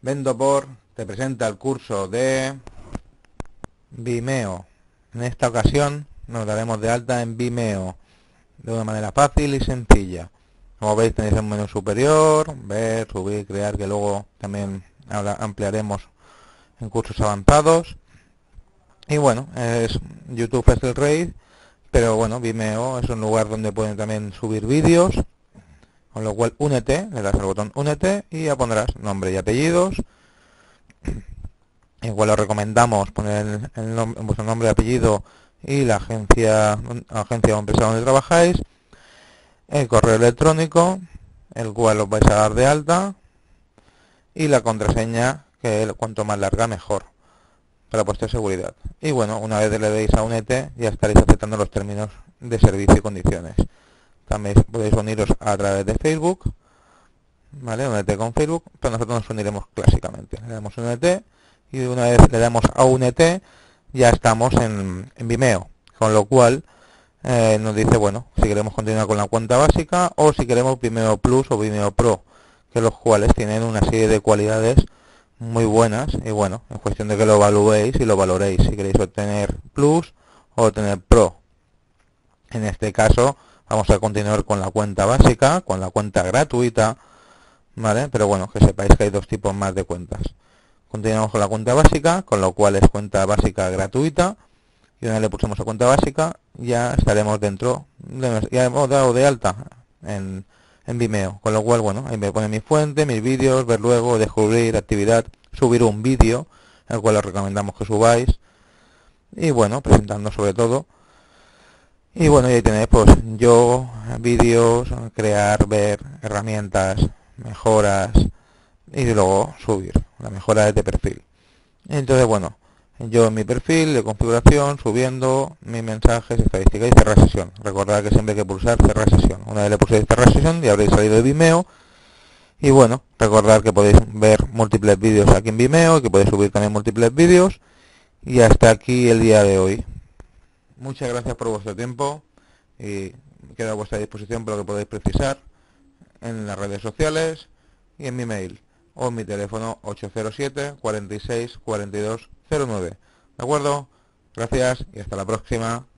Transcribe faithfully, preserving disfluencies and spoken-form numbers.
Vendopor te presenta el curso de Vimeo. En esta ocasión nos daremos de alta en Vimeo de una manera fácil y sencilla. Como veis, tenéis un menú superior, ver, subir, crear, que luego también ahora ampliaremos en cursos avanzados. Y bueno, es YouTube es el rey, pero bueno, Vimeo es un lugar donde pueden también subir vídeos. Con lo cual, únete, le das al botón únete y ya pondrás nombre y apellidos. Igual os recomendamos poner el, el nom vuestro nombre y apellido y la agencia, agencia o empresa donde trabajáis, el correo electrónico, el cual os vais a dar de alta, y la contraseña, que cuanto más larga mejor, para vuestra seguridad. Y bueno, una vez le deis a únete, ya estaréis aceptando los términos de servicio y condiciones. También podéis uniros a través de Facebook, ¿vale? Únete con Facebook, pero nosotros nos uniremos clásicamente. Le damos únete y una vez le damos a únete, ya estamos en, en Vimeo, con lo cual eh, nos dice, bueno, si queremos continuar con la cuenta básica o si queremos Vimeo Plus o Vimeo Pro, que los cuales tienen una serie de cualidades muy buenas y bueno, es cuestión de que lo evaluéis y lo valoréis, si queréis obtener Plus o obtener Pro. En este caso vamos a continuar con la cuenta básica, con la cuenta gratuita, ¿vale? Pero bueno, que sepáis que hay dos tipos más de cuentas. Continuamos con la cuenta básica, con lo cual es cuenta básica gratuita, y una vez le pulsamos a cuenta básica, ya estaremos dentro, de, ya hemos dado de alta en, en Vimeo, con lo cual, bueno, ahí me pone mi fuente, mis vídeos, ver luego, descubrir, actividad, subir un vídeo, el cual os recomendamos que subáis, y bueno, presentando sobre todo. Y bueno, y ahí tenéis pues yo, vídeos, crear, ver, herramientas, mejoras y luego subir, la mejora de perfil. Entonces bueno, yo en mi perfil de configuración, subiendo mis mensajes, estadísticas y cerrar sesión. Recordad que siempre hay que pulsar cerrar sesión. Una vez le pulséis cerrar sesión ya habréis salido de Vimeo. Y bueno, recordad que podéis ver múltiples vídeos aquí en Vimeo, que podéis subir también múltiples vídeos. Y hasta aquí el día de hoy. Muchas gracias por vuestro tiempo y quedo a vuestra disposición para lo que podáis precisar en las redes sociales y en mi mail o en mi teléfono ocho cero siete, cuarenta y seis, cuarenta y dos cero nueve. ¿De acuerdo? Gracias y hasta la próxima.